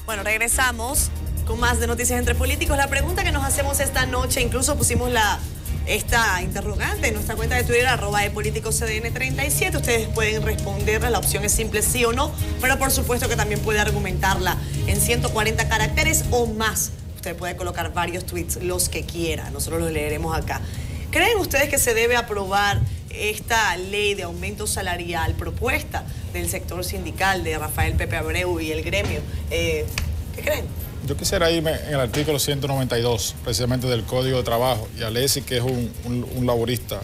Bueno, regresamos con más de Noticias Entre Políticos. La pregunta que nos hacemos esta noche, incluso pusimos esta interrogante en nuestra cuenta de Twitter, @epoliticoscdn37. Ustedes pueden responderla, la opción es simple sí o no, pero por supuesto que también puede argumentarla en 140 caracteres o más. Usted puede colocar varios tweets, los que quiera, nosotros los leeremos acá. ¿Creen ustedes que se debe aprobar esta ley de aumento salarial propuesta del sector sindical de Rafael Pepe Abreu y el gremio? ¿Qué creen? Yo quisiera irme en el artículo 192, precisamente del Código de Trabajo, y Alessi, que es un laborista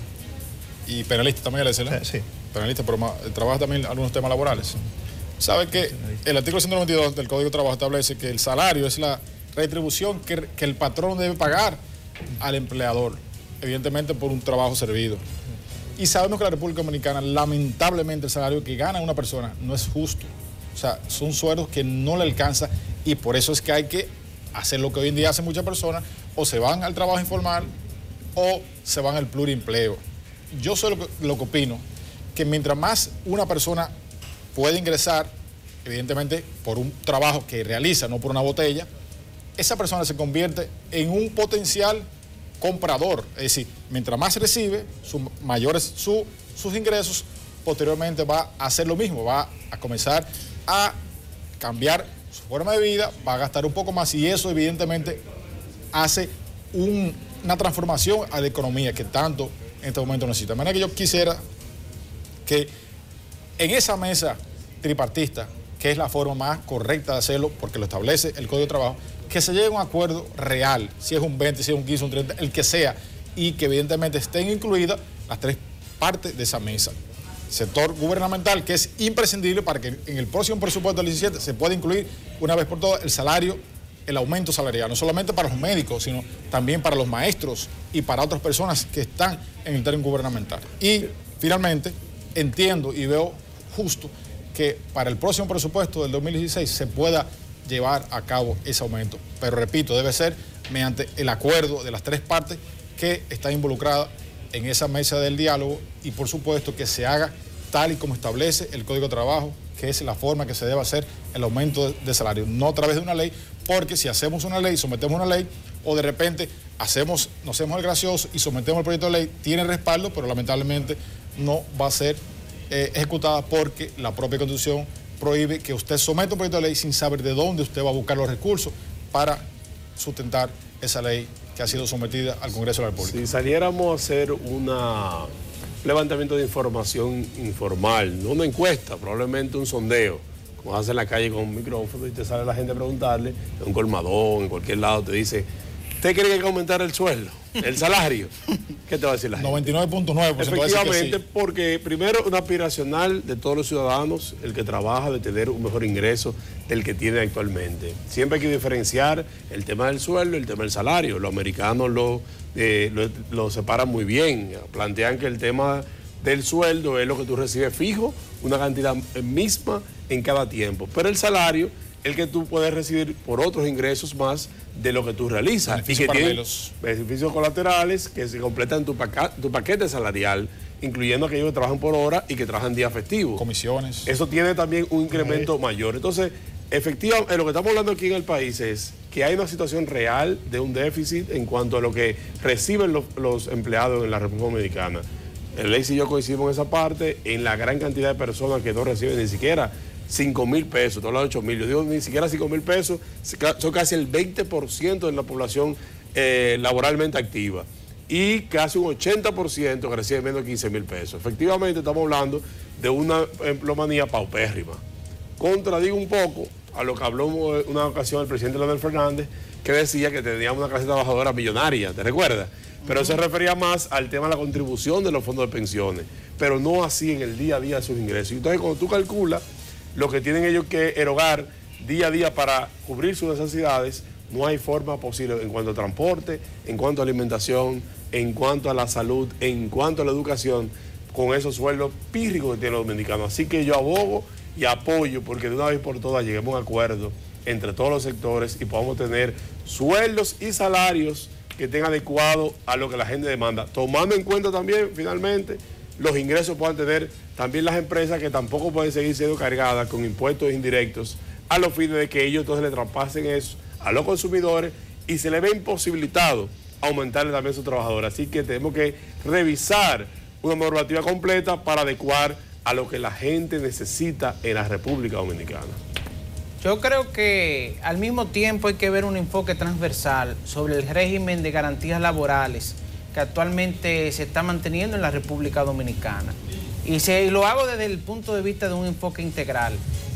y penalista también, Alessi, ¿no? Sí. Penalista, pero trabaja también algunos temas laborales. ¿Sabe que el artículo 192 del Código de Trabajo establece que el salario es la retribución que el patrón debe pagar al empleador, evidentemente por un trabajo servido? Y sabemos que en la República Dominicana, lamentablemente, el salario que gana una persona no es justo. O sea, son sueldos que no le alcanza, y por eso es que hay que hacer lo que hoy en día hacen muchas personas: o se van al trabajo informal o se van al pluriempleo. Yo soy lo que opino, que mientras más una persona puede ingresar, evidentemente por un trabajo que realiza, no por una botella, esa persona se convierte en un potencial comprador. Es decir, mientras más recibe, mayores sus ingresos, posteriormente va a hacer lo mismo, va a comenzar a cambiar su forma de vida, va a gastar un poco más, y eso evidentemente hace una transformación a la economía que tanto en este momento necesita. De manera que yo quisiera que en esa mesa tripartista, que es la forma más correcta de hacerlo, porque lo establece el Código de Trabajo, que se llegue a un acuerdo real, si es un 20, si es un 15, un 30, el que sea, y que evidentemente estén incluidas las tres partes de esa mesa. Sector gubernamental, que es imprescindible para que en el próximo presupuesto del 17 se pueda incluir una vez por todas el salario, el aumento salarial, no solamente para los médicos, sino también para los maestros y para otras personas que están en el terreno gubernamental. Y finalmente, entiendo y veo justo que para el próximo presupuesto del 2016 se pueda llevar a cabo ese aumento. Pero repito, debe ser mediante el acuerdo de las tres partes que están involucradas en esa mesa del diálogo, y por supuesto que se haga tal y como establece el Código de Trabajo, que es la forma que se debe hacer el aumento de salario, no a través de una ley, porque si hacemos una ley, sometemos una ley, o de repente nos hacemos el gracioso y sometemos el proyecto de ley, tiene respaldo, pero lamentablemente no va a ser ejecutada, porque la propia Constitución prohíbe que usted someta un proyecto de ley sin saber de dónde usted va a buscar los recursos para sustentar esa ley que ha sido sometida al Congreso de la República. Si saliéramos a hacer un levantamiento de información informal, no una encuesta, probablemente un sondeo, como hace en la calle con un micrófono, y te sale la gente a preguntarle, en un colmadón, en cualquier lado, te dice: ¿usted cree que hay que aumentar el sueldo, el salario? ¿Qué te va a decir la gente? 99.9%. Efectivamente, sí. porque primero, una aspiracional de todos los ciudadanos, el que trabaja, de tener un mejor ingreso del que tiene actualmente. Siempre hay que diferenciar el tema del sueldo y el tema del salario. Los americanos lo separan muy bien. Plantean que el tema del sueldo es lo que tú recibes fijo, una cantidad misma en cada tiempo. Pero el salario, el que tú puedes recibir por otros ingresos más de lo que tú realizas. Beneficios y que tiene paralelos. beneficios colaterales que se completan tu paquete salarial, incluyendo aquellos que trabajan por hora y que trabajan día festivo. Comisiones. Eso tiene también un incremento mayor. Entonces, efectivamente, lo que estamos hablando aquí en el país es que hay una situación real de un déficit en cuanto a lo que reciben los empleados en la República Dominicana. El Leis y yo coincidimos en esa parte, en la gran cantidad de personas que no reciben ni siquiera 5.000 pesos, todos los 8.000, yo digo ni siquiera 5.000 pesos, son casi el 20% de la población laboralmente activa, y casi un 80% que recibe menos de 15.000 pesos. Efectivamente, estamos hablando de una empleomanía paupérrima. Contradigo un poco a lo que habló una ocasión el presidente Leonel Fernández, que decía que teníamos una clase trabajadora millonaria, ¿te recuerdas? Pero se refería más al tema de la contribución de los fondos de pensiones, pero no así en el día a día de sus ingresos. Entonces, cuando tú calculas lo que tienen ellos que erogar día a día para cubrir sus necesidades, no hay forma posible en cuanto a transporte, en cuanto a alimentación, en cuanto a la salud, en cuanto a la educación, con esos sueldos pírricos que tienen los dominicanos. Así que yo abogo y apoyo porque de una vez por todas lleguemos a un acuerdo entre todos los sectores y podamos tener sueldos y salarios que estén adecuados a lo que la gente demanda, tomando en cuenta también, finalmente, los ingresos puedan tener también las empresas, que tampoco pueden seguir siendo cargadas con impuestos indirectos a los fines de que ellos entonces le traspasen eso a los consumidores y se les ve imposibilitado aumentarle también a sus trabajadores. Así que tenemos que revisar una normativa completa para adecuar a lo que la gente necesita en la República Dominicana. Yo creo que al mismo tiempo hay que ver un enfoque transversal sobre el régimen de garantías laborales que actualmente se está manteniendo en la República Dominicana. Y lo hago desde el punto de vista de un enfoque integral.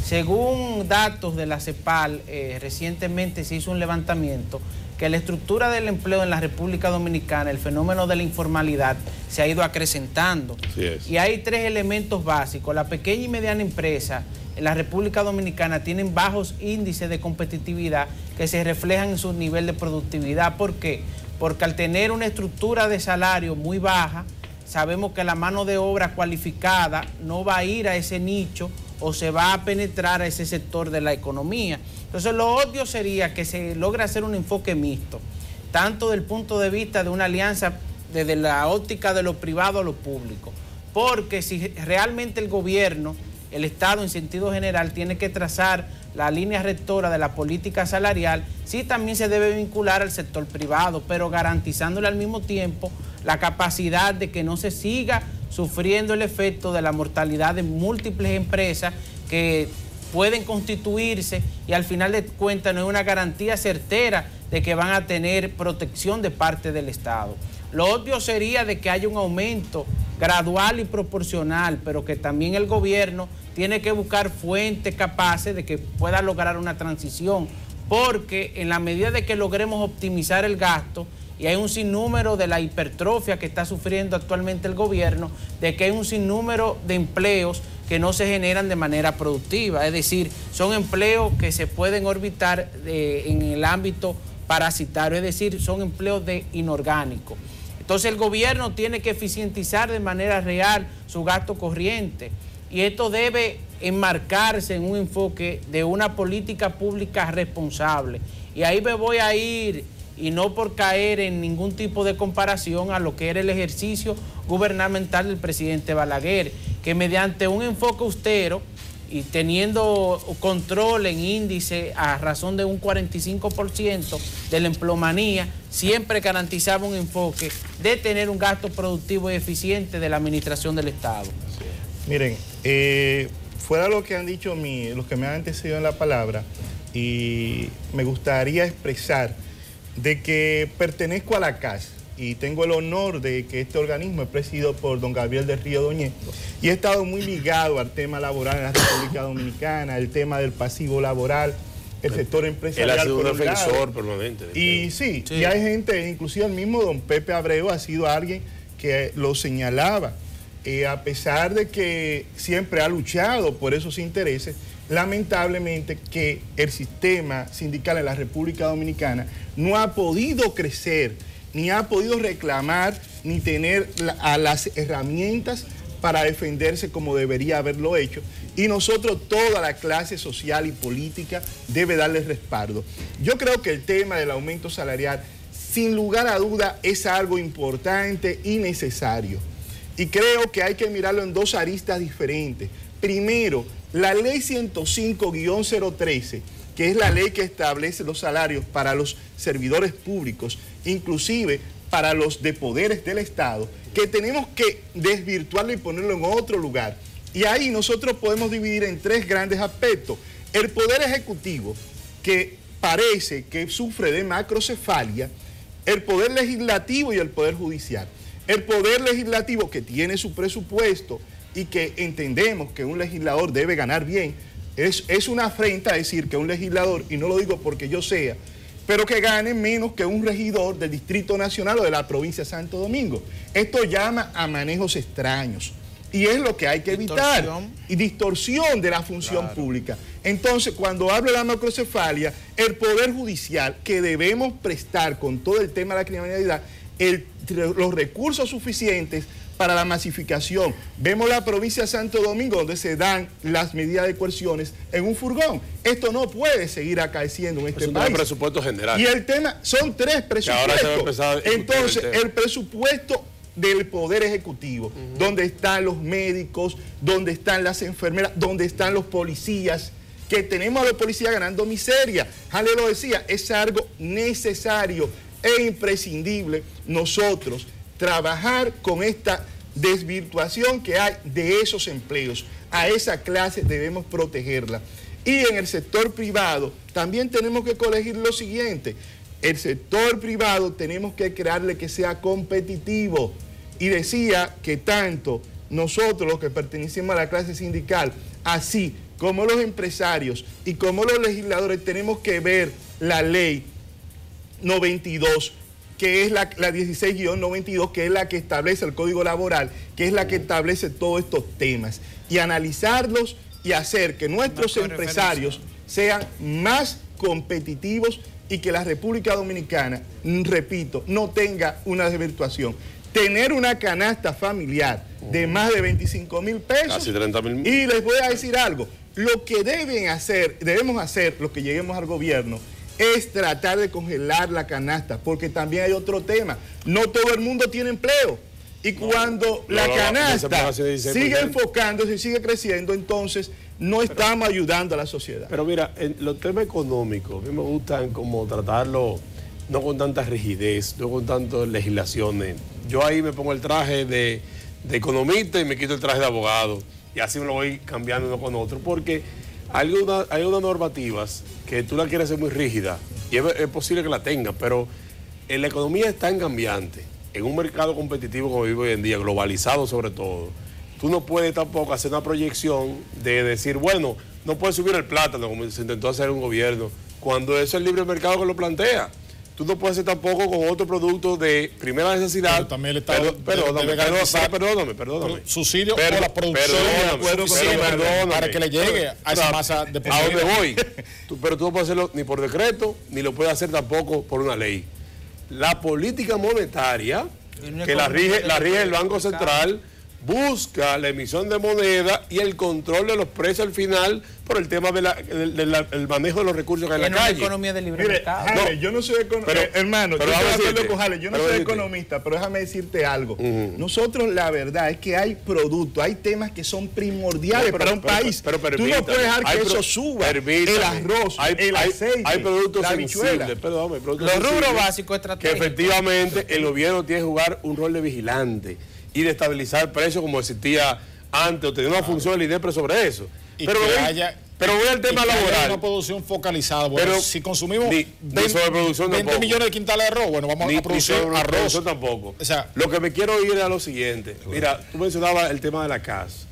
Según datos de la CEPAL, recientemente se hizo un levantamiento que la estructura del empleo en la República Dominicana, el fenómeno de la informalidad, se ha ido acrecentando. Y hay tres elementos básicos. La pequeña y mediana empresa en la República Dominicana tienen bajos índices de competitividad que se reflejan en su nivel de productividad. ¿Por qué? Porque al tener una estructura de salario muy baja, sabemos que la mano de obra cualificada no va a ir a ese nicho o se va a penetrar a ese sector de la economía. Entonces lo obvio sería que se logre hacer un enfoque mixto, tanto del punto de vista de una alianza desde la óptica de lo privado a lo público, porque si realmente el gobierno, el Estado en sentido general, tiene que trazar la línea rectora de la política salarial, sí también se debe vincular al sector privado, pero garantizándole al mismo tiempo la capacidad de que no se siga sufriendo el efecto de la mortalidad de múltiples empresas que pueden constituirse y al final de cuentas no es una garantía certera de que van a tener protección de parte del Estado. Lo obvio sería de que haya un aumento gradual y proporcional, pero que también el gobierno tiene que buscar fuentes capaces de que pueda lograr una transición, porque en la medida de que logremos optimizar el gasto, y hay un sinnúmero de la hipertrofia que está sufriendo actualmente el gobierno, de que hay un sinnúmero de empleos que no se generan de manera productiva, es decir, son empleos que se pueden orbitar en el ámbito parasitario, es decir, son empleos de inorgánicos. Entonces el gobierno tiene que eficientizar de manera real su gasto corriente y esto debe enmarcarse en un enfoque de una política pública responsable. Y ahí me voy a ir, y no por caer en ningún tipo de comparación a lo que era el ejercicio gubernamental del presidente Balaguer, que mediante un enfoque austero y teniendo control en índice a razón de un 45% de la empleomanía, siempre garantizaba un enfoque de tener un gasto productivo y eficiente de la administración del Estado. Miren, fuera lo que han dicho los que me han antecedido en la palabra, y me gustaría expresar de que pertenezco a la CAS y tengo el honor de que este organismo es presidido por don Gabriel del Río Doñé y he estado muy ligado al tema laboral en la República Dominicana, el tema del pasivo laboral, el sector empresarial. Él ha sido un defensor permanente. Y sí, y hay gente, inclusive el mismo don Pepe Abreu ha sido alguien que lo señalaba, a pesar de que siempre ha luchado por esos intereses. Lamentablemente que el sistema sindical en la República Dominicana no ha podido crecer, ni ha podido reclamar, ni tener las herramientas para defenderse como debería haberlo hecho. Y nosotros, toda la clase social y política, debe darle respaldo. Yo creo que el tema del aumento salarial, sin lugar a duda, es algo importante y necesario. Y creo que hay que mirarlo en dos aristas diferentes. Primero, la ley 105-013, que es la ley que establece los salarios para los servidores públicos, inclusive para los de poderes del Estado, que tenemos que desvirtuarlo y ponerlo en otro lugar. Y ahí nosotros podemos dividir en tres grandes aspectos. El Poder Ejecutivo, que parece que sufre de macrocefalia, el Poder Legislativo y el Poder Judicial. El Poder Legislativo, que tiene su presupuesto y que entendemos que un legislador debe ganar bien, es una afrenta decir que un legislador, y no lo digo porque yo sea, pero que gane menos que un regidor del Distrito Nacional o de la provincia de Santo Domingo. Esto llama a manejos extraños y es lo que hay que evitar. Y distorsión de la función pública. Entonces, cuando hablo de la macrocefalia, el Poder Judicial, que debemos prestar con todo el tema de la criminalidad, los recursos suficientes para la masificación. Vemos la provincia de Santo Domingo donde se dan las medidas de coerciones en un furgón. Esto no puede seguir acaeciendo en este país. Es un presupuesto general. Y el tema, son tres presupuestos. Entonces, el presupuesto del Poder Ejecutivo, donde están los médicos, donde están las enfermeras, donde están los policías, que tenemos a los policías ganando miseria. Jale lo decía, es algo necesario e imprescindible nosotros trabajar con esta desvirtuación que hay de esos empleos. A esa clase debemos protegerla. Y en el sector privado también tenemos que corregir lo siguiente. El sector privado tenemos que crearle que sea competitivo. Y decía que tanto nosotros, los que pertenecemos a la clase sindical, así como los empresarios y como los legisladores, tenemos que ver la ley 92, que es la 16-92, que es la que establece el Código Laboral, que es la que establece todos estos temas, y analizarlos y hacer que nuestros empresarios sean más competitivos y que la República Dominicana, repito, no tenga una desvirtuación. Tener una canasta familiar de más de 25.000 pesos. Casi 30.000. Y les voy a decir algo, lo que debemos hacer, los que lleguemos al gobierno, es tratar de congelar la canasta, porque también hay otro tema. No todo el mundo tiene empleo. Y cuando la canasta sigue enfocándose y sigue creciendo, entonces no estamos ayudando a la sociedad. Pero mira, en los temas económicos, a mí me gustan como tratarlo no con tanta rigidez, no con tantas legislaciones. Yo ahí me pongo el traje de economista y me quito el traje de abogado. Y así me lo voy cambiando uno con otro, porque hay unas normativas que tú la quieres hacer muy rígida, y es posible que la tengas, pero la economía es tan cambiante, en un mercado competitivo como vive hoy en día, globalizado sobre todo, tú no puedes tampoco hacer una proyección de decir, bueno, no puedes subir el plátano, como se intentó hacer un gobierno, cuando es el libre mercado que lo plantea. Tú no puedes hacer tampoco con otro producto de primera necesidad. Pero también el Estado perdóname. Subsidio por la producción para que le llegue a esa masa de ¿a dónde voy? Pero tú no puedes hacerlo ni por decreto, ni lo puedes hacer tampoco por una ley. La política monetaria, que la rige el Banco Central, busca la emisión de moneda y el control de los precios al final por el tema del manejo de los recursos que hay en la calle. Una economía de libre mercado. Jale, yo no soy economista, hermano, yo estoy de acuerdo con Jale, yo no soy economista, pero déjame decirte algo. Nosotros la verdad es que hay productos, hay temas que son primordiales para un país. Tú no puedes dejar que eso suba. El arroz, el aceite, hay productos la habichuela. Los rubros básicos estratégicos. Que efectivamente el gobierno tiene que jugar un rol de vigilante y de estabilizar precios como existía antes, o tener una función del INEPRE sobre eso. Pero voy al tema laboral. Una producción focalizada. Bueno, pero si consumimos 20 millones de quintales de arroz, bueno, vamos a producir arroz. Tampoco. O sea, lo que me quiero ir a lo siguiente. Mira, tú mencionabas el tema de la CAS,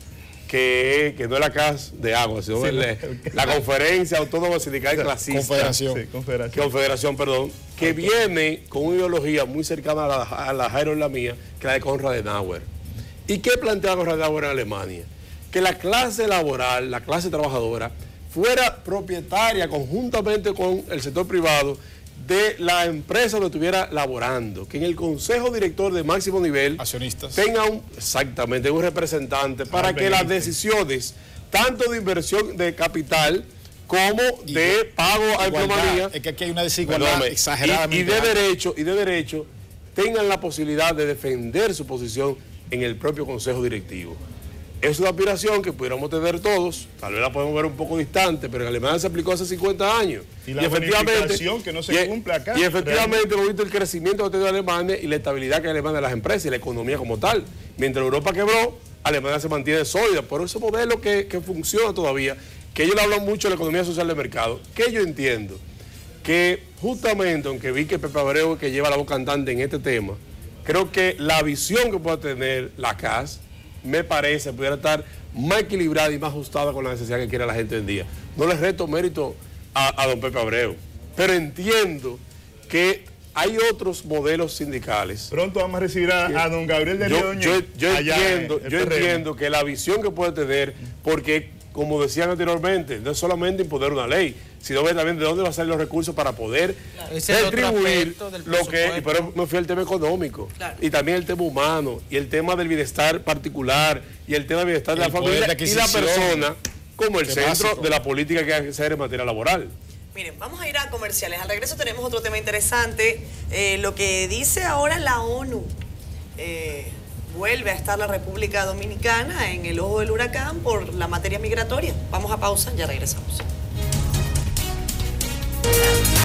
que no es la CAS de agua, sino la Conferencia Autónoma Sindical Clasista. Confederación, que viene con una ideología muy cercana a la Jairo, la mía, que es la de Konrad Adenauer. ¿Y qué plantea Konrad Adenauer en Alemania? Que la clase laboral, la clase trabajadora, fuera propietaria conjuntamente con el sector privado de la empresa donde estuviera laborando, que en el consejo director de máximo nivel accionistas tenga un representante para que las decisiones, tanto de inversión de capital como de pago a empleomanía, es que aquí hay una desigualdad exagerada y de derecho tengan la posibilidad de defender su posición en el propio consejo directivo. Es una aspiración que pudiéramos tener todos, tal vez la podemos ver un poco distante, pero en Alemania se aplicó hace 50 años. Y la bonificación que no se cumple acá. Y efectivamente hemos visto el crecimiento que ha tenido Alemania y la estabilidad que Alemania de las empresas y la economía como tal. Mientras Europa quebró, Alemania se mantiene sólida. Por ese modelo que funciona todavía, que ellos le hablan mucho de la economía social de mercado, que yo entiendo que justamente, aunque vi que Pepe Abreu, que lleva la voz cantante en este tema, creo que la visión que pueda tener la CAS, me parece, pudiera estar más equilibrada y más ajustada con la necesidad que quiere la gente hoy en día. No les reto mérito a don Pepe Abreu, pero entiendo que hay otros modelos sindicales. Pronto vamos a recibir a don Gabriel de Ledoño. Yo entiendo que la visión que puede tener, porque como decían anteriormente, no es solamente imponer una ley, sino ver también de dónde van a salir los recursos para poder retribuir lo que... Pero me fui al tema económico, y también el tema humano, y el tema del bienestar particular, y el tema del bienestar de la familia y la persona como el centro de la política que hay que hacer en materia laboral. Miren, vamos a ir a comerciales. Al regreso tenemos otro tema interesante, lo que dice ahora la ONU. Vuelve a estar la República Dominicana en el ojo del huracán por la materia migratoria. Vamos a pausa, ya regresamos.